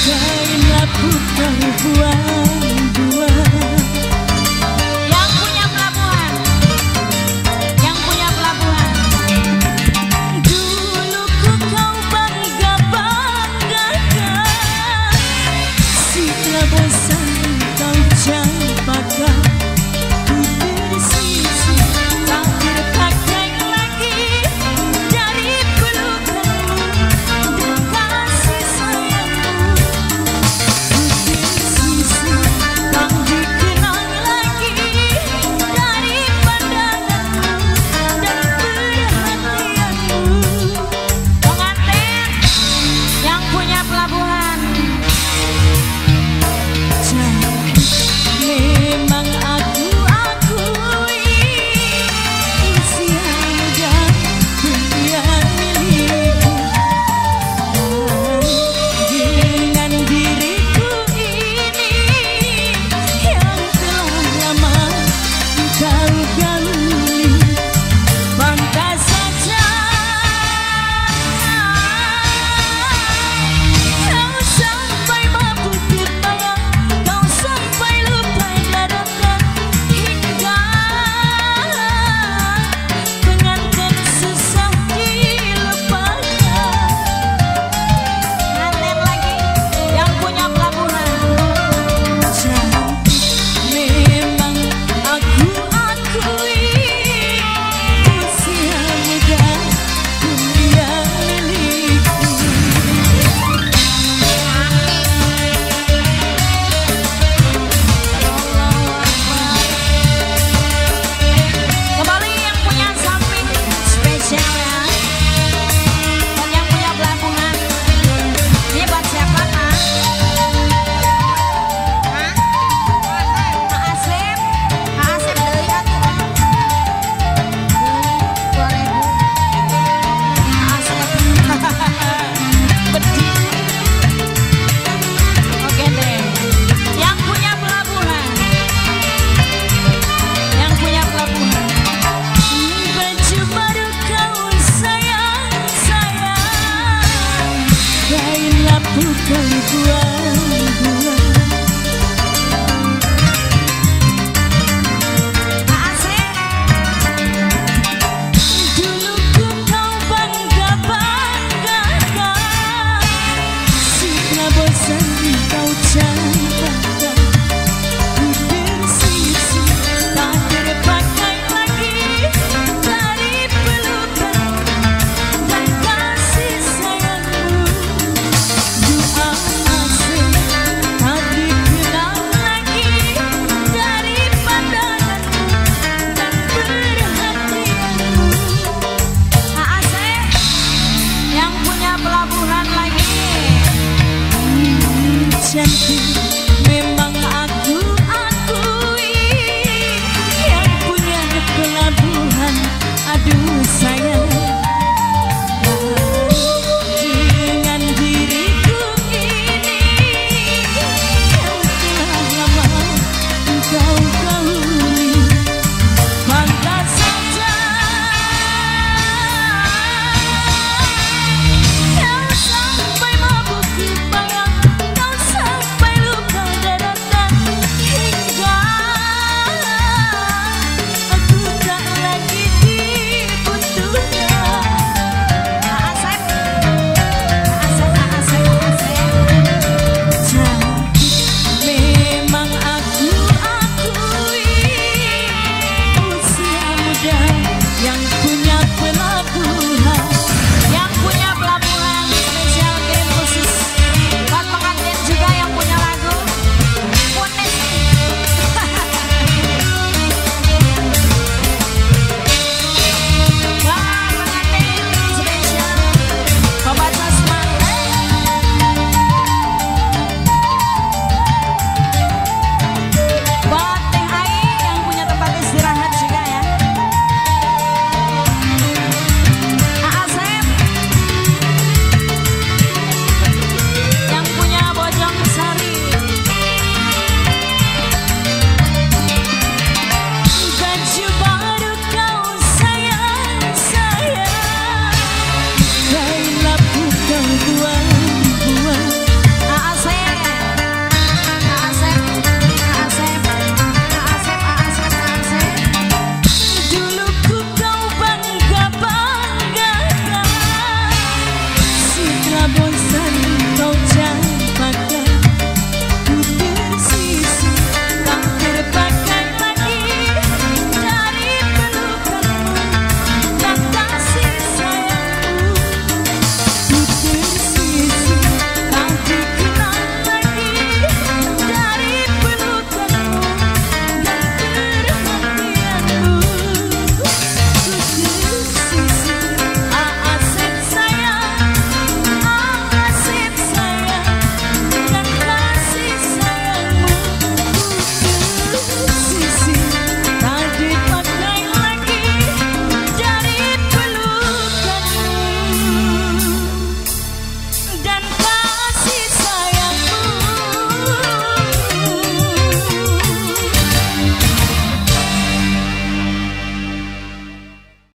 Kailah putar buang-buang. Yang punya pelabuhan, yang punya pelabuhan. Dulu ku kau bangga-banggakan, setelah bosan kau campakkan. Ku tersisi tak terpakai lagi dari pelukanmu dan kasih sayangmu. Ku tersisi tak dikenang lagi dari pandanganmu dan perhatianmu. Pengantin yang punya pelabuhan. Memang aku akui usia muda dunia milikku. Dengan diriku ini yang telah lama kau galui, pantas saja kau sampai mabuk terbayang, kau sampai lupa dadakan, hingga pengantin susah dilupakan. Pengantin lagi yang punya pelabuhan. Memang aku akui usia muda dunia milikku. Kembali yang punya samping spesial ya. Dan yang punya pelabuhan. Ini buat siapa kak? Hah? Kak Asep? Kak Asep dari aku. 2.000. Kak Asep. Bedih. Oke deh. Yang punya pelabuhan. Yang punya pelabuhan. Baju baru kau sayang, sayang, kailah putar buang-buang. Kak Asep. Dulu ku kau bangga-banggakan, setelah bosan kau campakkan. Ku tersisi tak terpakai lagi dari pelukanmu dan kasih sayangmu. Doa asing tak dikenang lagi dari pandanganmu dan perhatianmu. Kak Asep. Yang punya pelabuhan lagi. Cantik